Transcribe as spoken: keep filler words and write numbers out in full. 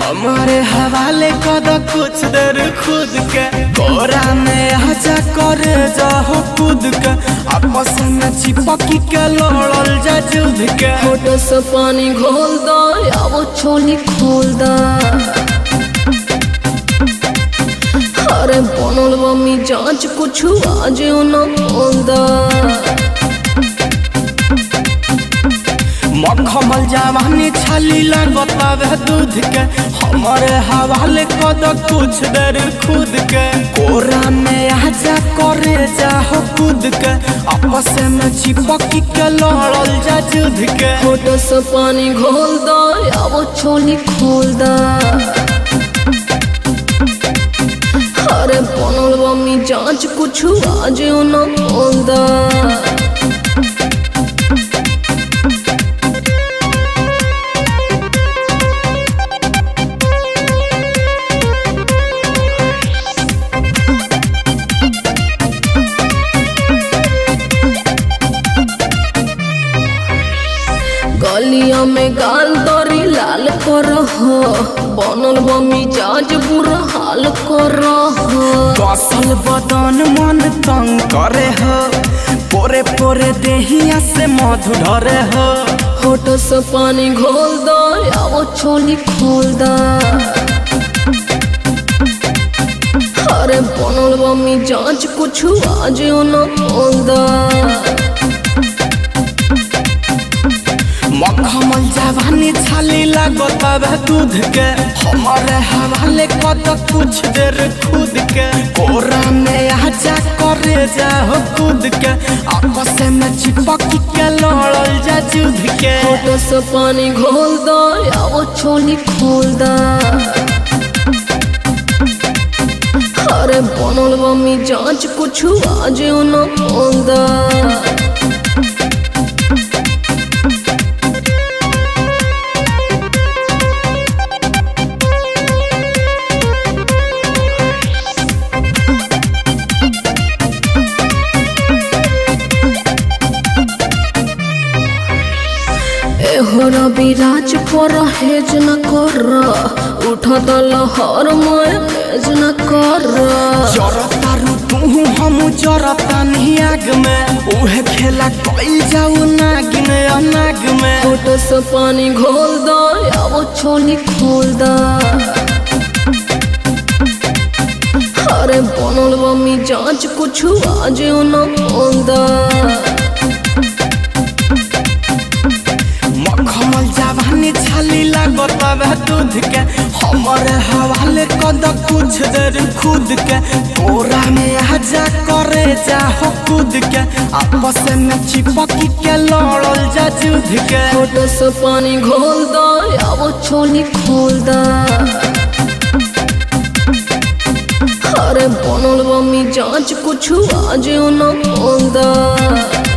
हमारे हवाले कर कुछ देर खुद के कोरा में आजा कर जाओ कूद के आपस में चिपकी के लड़ल जा जुद के फोटो से पानी घोल दो या वो छोली खोल दो अरे बनल मम्मी जांच कुछ आज न बोल दो मखमल जवानी छाली लागत है दूध के हमारे हवाले कद कुछ देर खुद के कोरा में आजा करे जाओ कूद के आपस में चिपकी के लड़ल जा जुद के फोटो से पानी घोल दो या वो छोली खोल दो अरे बनल मम्मी जांच कुछ आज न बोल दो गलिया में गाल दरी लाल कर बनल मम्मी जाज बुरा हाल कर कसल बदन मन तंग करे हो पोरे पोरे देहिया से मधु ढरे हो होठ से पानी घोल दो या वो छोली खोल दो अरे बनल मम्मी जांच कुछ आज न बोल दो मखमल जवानी छाली लागत है दूध के हमारे हवाले कद कुछ देर खुद के कोरा में आजा करे जाओ कूद के आपस में चिपकी के लड़ल जा जुद के फोटो से पानी घोल दो या वो छोली खोल दो अरे बनल मम्मी जांच कुछ आज न बोल दो एहोरा विराज पर हेज न कर उठत लहर में हेज न कर जरता रू तू हम जरता नहीं आग में उहे खेला कइल जाऊ नाग में अनाग में फोटो से पानी घोल दो या वो छोली खोल दो अरे बनल मम्मी जांच कुछ आज न बोल दो मखमल जवानी छाली लागत है दूध के हमारे हवाले कद कुछ देर खुद के कोरा में आजा करे जाओ कूद के आपस में चिपकी के लड़ल जा जुद के फोटो से पानी घोल दो या वो छोली खोल दो अरे बनल मम्मी जांच कुछ आज न बोल दो।